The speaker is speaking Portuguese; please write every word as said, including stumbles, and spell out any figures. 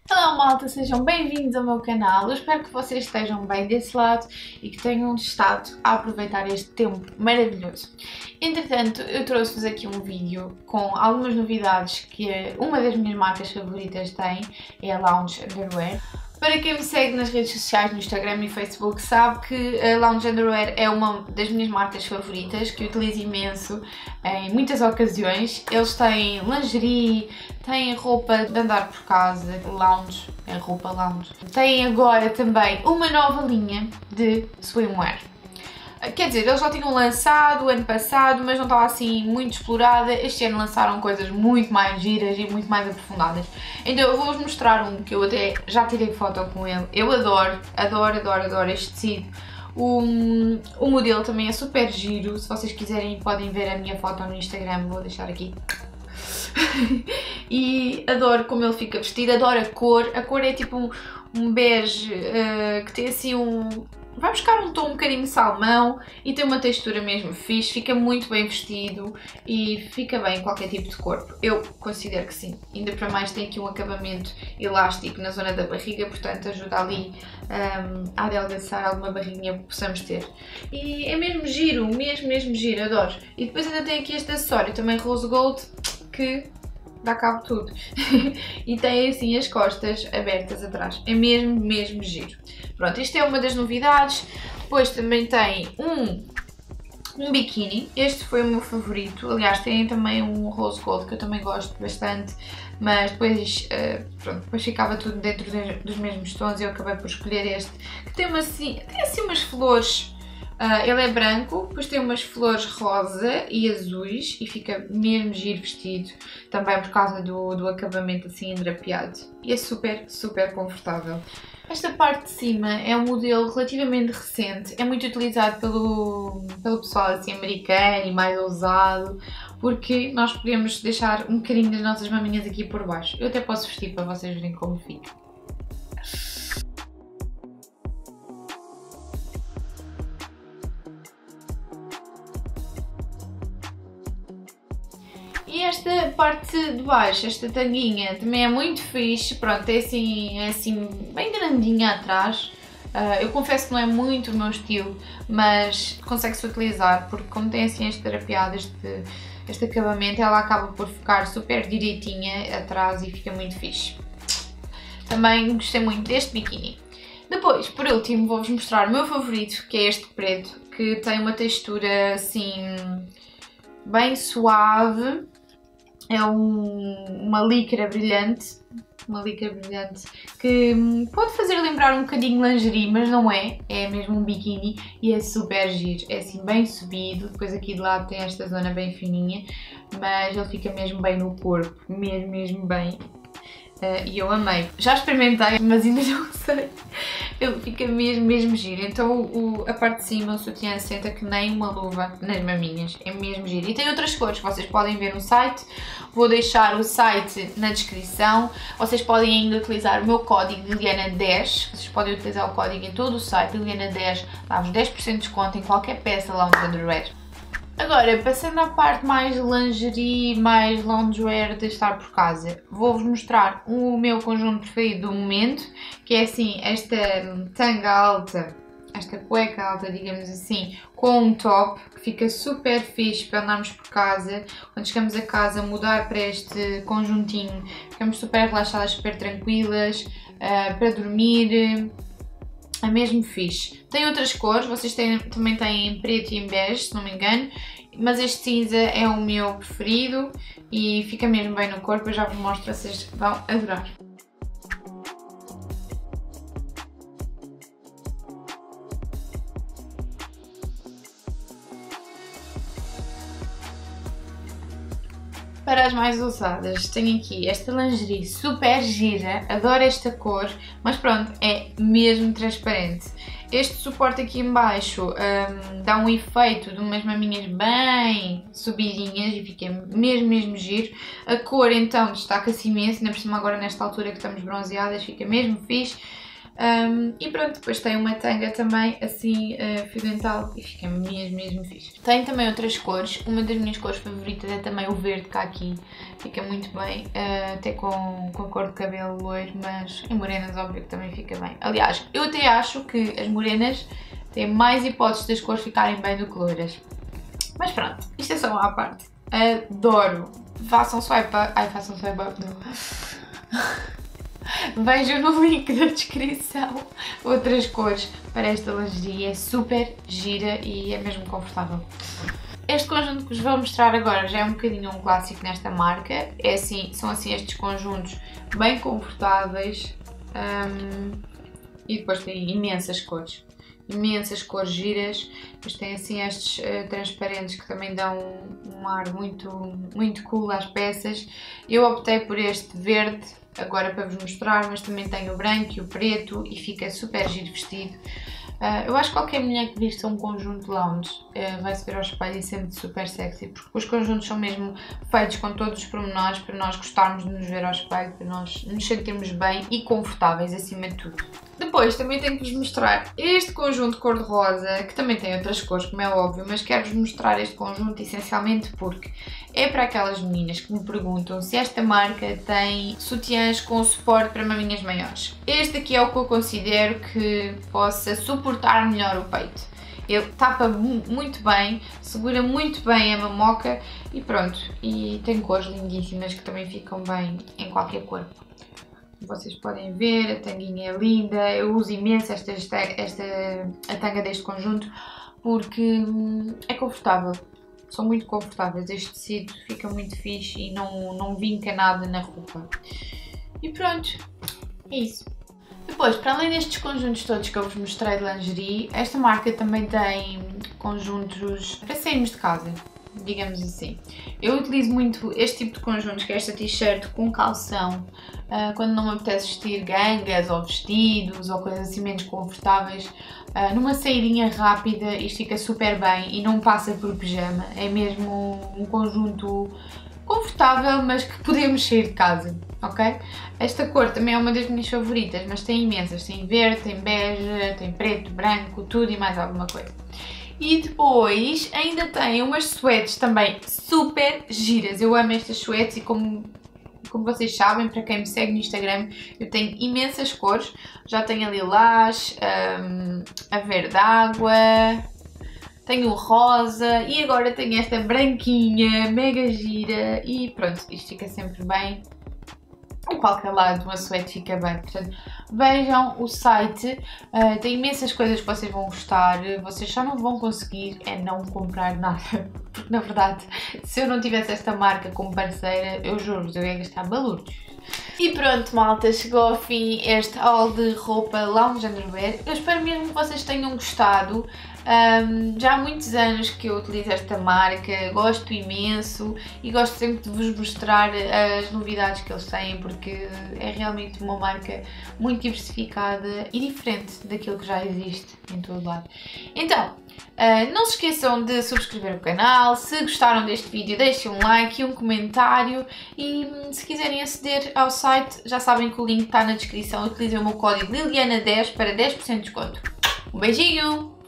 Olá malta, sejam bem-vindos ao meu canal. Eu espero que vocês estejam bem desse lado e que tenham estado a aproveitar este tempo maravilhoso. Entretanto, eu trouxe-vos aqui um vídeo com algumas novidades que uma das minhas marcas favoritas tem, é a Lounge Underwear. Para quem me segue nas redes sociais, no Instagram e Facebook, sabe que a Lounge Underwear é uma das minhas marcas favoritas, que eu utilizo imenso em muitas ocasiões. Eles têm lingerie, têm roupa de andar por casa, lounge, é roupa lounge. Têm agora também uma nova linha de swimwear. Quer dizer, eles já tinham lançado ano passado, mas não estava assim muito explorada. Este ano lançaram coisas muito mais giras e muito mais aprofundadas. Então eu vou-vos mostrar um que eu até já tirei foto com ele. Eu adoro, adoro, adoro, adoro este tecido. O, o modelo também é super giro. Se vocês quiserem podem ver a minha foto no Instagram, vou deixar aqui. E adoro como ele fica vestido, adoro a cor. A cor é tipo um, um bege uh, que tem assim um... vai buscar um tom um bocadinho salmão e tem uma textura mesmo fixe, fica muito bem vestido e fica bem em qualquer tipo de corpo. Eu considero que sim. Ainda para mais tem aqui um acabamento elástico na zona da barriga, portanto ajuda ali um, a adelgaçar alguma barriguinha que possamos ter. E é mesmo giro, mesmo, mesmo giro, adoro. E depois ainda tem aqui este acessório, também rose gold, que dá cabo tudo. E tem assim as costas abertas atrás. É mesmo, mesmo giro. Pronto, isto é uma das novidades. Depois também tem um, um biquíni. Este foi o meu favorito. Aliás, tem também um rose gold que eu também gosto bastante. Mas depois, uh, pronto, depois ficava tudo dentro dos mesmos tons e eu acabei por escolher este. Que tem, uma, assim, tem assim umas flores. Uh, ele é branco, depois tem umas flores rosa e azuis e fica mesmo giro vestido, também por causa do, do acabamento assim endrapeado. E é super, super confortável. Esta parte de cima é um modelo relativamente recente, é muito utilizado pelo, pelo pessoal assim americano e mais ousado, porque nós podemos deixar um bocadinho das nossas maminhas aqui por baixo. Eu até posso vestir para vocês verem como fica. E esta parte de baixo, esta tanguinha, também é muito fixe, pronto, é assim, é assim bem grandinha atrás. Uh, eu confesso que não é muito o meu estilo, mas consegue-se utilizar, porque como tem assim este drapeado, este, este acabamento, ela acaba por ficar super direitinha atrás e fica muito fixe. Também gostei muito deste biquíni. Depois, por último, vou-vos mostrar o meu favorito, que é este preto, que tem uma textura assim bem suave. É um, uma licra brilhante, uma licra brilhante que pode fazer lembrar um bocadinho lingerie, mas não é, é mesmo um biquíni e é super giro, é assim bem subido, depois aqui de lado tem esta zona bem fininha, mas ele fica mesmo bem no corpo, mesmo, mesmo bem. Uh, e eu amei. Já experimentei, mas ainda não sei. Ele fica mesmo, mesmo giro. Então o, a parte de cima, o sutiã, senta que nem uma luva nas maminhas. É mesmo giro. E tem outras cores que vocês podem ver no site. Vou deixar o site na descrição. Vocês podem ainda utilizar o meu código Liliana dez. Vocês podem utilizar o código em todo o site. Liliana dez dá-vos dez por cento de desconto em qualquer peça lá no Underwear. Agora, passando à parte mais lingerie, mais loungewear de estar por casa, vou-vos mostrar o meu conjunto preferido do momento, que é assim, esta tanga alta, esta cueca alta, digamos assim, com um top, que fica super fixe para andarmos por casa. Quando chegamos a casa, mudar para este conjuntinho, ficamos super relaxadas, super tranquilas, uh, para dormir. É mesmo fixe. Tem outras cores, vocês têm, também têm em preto e em bege, se não me engano, mas este cinza é o meu preferido e fica mesmo bem no corpo, eu já vos mostro, vocês vão adorar. Para as mais ousadas, tenho aqui esta lingerie super gira, adoro esta cor, mas pronto, é mesmo transparente. Este suporte aqui em baixo um, dá um efeito de umas maminhas bem subidinhas e fica mesmo, mesmo giro. A cor então destaca-se imenso, ainda por cima agora nesta altura que estamos bronzeadas, fica mesmo fixe. Um, e pronto, depois tem uma tanga também assim uh, fio dental e fica mesmo, mesmo fixe. Tem também outras cores, uma das minhas cores favoritas é também o verde cá aqui, fica muito bem, uh, até com, com a cor de cabelo loiro, mas em morenas óbvio que também fica bem. Aliás, eu até acho que as morenas têm mais hipóteses das cores ficarem bem do que loiras. Mas pronto, isto é só uma à parte. Adoro! Façam swipe up, ai façam swipe up, não. Vejam no link da descrição outras cores para esta lingerie, é super gira e é mesmo confortável. Este conjunto que vos vou mostrar agora já é um bocadinho um clássico nesta marca, é assim, são assim estes conjuntos bem confortáveis um, e depois tem imensas cores, imensas cores giras, depois tem assim estes uh, transparentes que também dão um, um ar muito, muito cool às peças. Eu optei por este verde agora para vos mostrar, mas também tem o branco e o preto e fica super giro vestido. Uh, eu acho que qualquer mulher que vista um conjunto lounge uh, vai se ver ao espelho e sempre super sexy, porque os conjuntos são mesmo feitos com todos os pormenores para nós gostarmos de nos ver ao espelho, para nós nos sentirmos bem e confortáveis acima de tudo. Depois também tenho que vos mostrar este conjunto cor-de-rosa, que também tem outras cores, como é óbvio, mas quero-vos mostrar este conjunto essencialmente porque é para aquelas meninas que me perguntam se esta marca tem sutiãs com suporte para maminhas maiores. Este aqui é o que eu considero que possa suportar melhor o peito. Ele tapa muito bem, segura muito bem a mamoca e pronto. E tem cores lindíssimas que também ficam bem em qualquer corpo. Vocês podem ver, a tanguinha é linda, eu uso imenso esta, esta, esta, a tanga deste conjunto porque hum, é confortável, são muito confortáveis, este tecido fica muito fixe e não, não vinca nada na roupa. E pronto, é isso. Depois, para além destes conjuntos todos que eu vos mostrei de lingerie, esta marca também tem conjuntos para sairmos de casa, digamos assim. Eu utilizo muito este tipo de conjuntos, que é esta t-shirt com calção, uh, quando não me apetece vestir gangas ou vestidos ou coisas assim menos confortáveis. Uh, numa saidinha rápida isto fica super bem e não passa por pijama, é mesmo um conjunto confortável, mas que podemos sair de casa, ok? Esta cor também é uma das minhas favoritas, mas tem imensas, tem verde, tem bege, tem preto, branco, tudo e mais alguma coisa. E depois ainda tem umas suetes também super giras. Eu amo estas suetes e como, como vocês sabem, para quem me segue no Instagram, eu tenho imensas cores. Já tenho a lilás, um, a verde água, tenho o rosa e agora tenho esta branquinha, mega gira e pronto, isto fica sempre bem. Em qualquer lado uma suéte fica bem, portanto vejam o site, uh, tem imensas coisas que vocês vão gostar, vocês só não vão conseguir é não comprar nada, porque na verdade se eu não tivesse esta marca como parceira, eu juro-vos, eu ia gastar balúrdios. E pronto malta, chegou ao fim este haul de roupa lounge underwear, eu espero mesmo que vocês tenham gostado. Um, já há muitos anos que eu utilizo esta marca, gosto imenso e gosto sempre de vos mostrar as novidades que eles têm porque é realmente uma marca muito diversificada e diferente daquilo que já existe em todo lado. Então, uh, não se esqueçam de subscrever o canal, se gostaram deste vídeo deixem um like e um comentário e se quiserem aceder ao site já sabem que o link está na descrição, utilizem o meu código Liliana dez para dez por cento de desconto. Um beijinho!